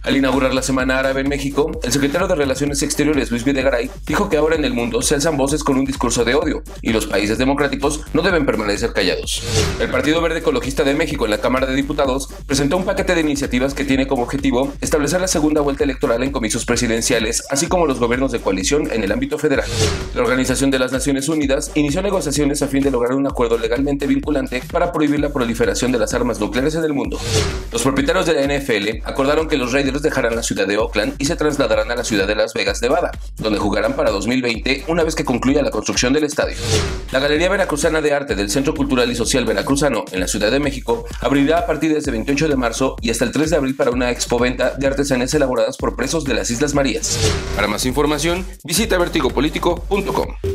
Al inaugurar la Semana Árabe en México, el secretario de Relaciones Exteriores, Luis Videgaray, dijo que ahora en el mundo se alzan voces con un discurso de odio y los países democráticos no deben permanecer callados. El Partido Verde Ecologista de México en la Cámara de Diputados presentó un paquete de iniciativas que tiene como objetivo establecer la segunda vuelta electoral en comicios presidenciales, así como los gobiernos de coalición en el ámbito federal. La Organización de las Naciones Unidas inició negociaciones a fin de lograr un acuerdo legalmente vinculante para prohibir la proliferación de las armas nucleares en el mundo. Los propietarios de la NFL acordaron que los Raiders dejarán la ciudad de Oakland y se trasladarán a la ciudad de Las Vegas, Nevada, donde jugarán para 2020 una vez que concluya la construcción del estadio. La Galería Veracruzana de Arte del Centro Cultural y Social Veracruzano en la Ciudad de México abrirá a partir de este 28 de marzo y hasta el 3 de abril para una expoventa de artesanías elaboradas por presos de las Islas Marías. Para más información, visita vertigopolítico.com.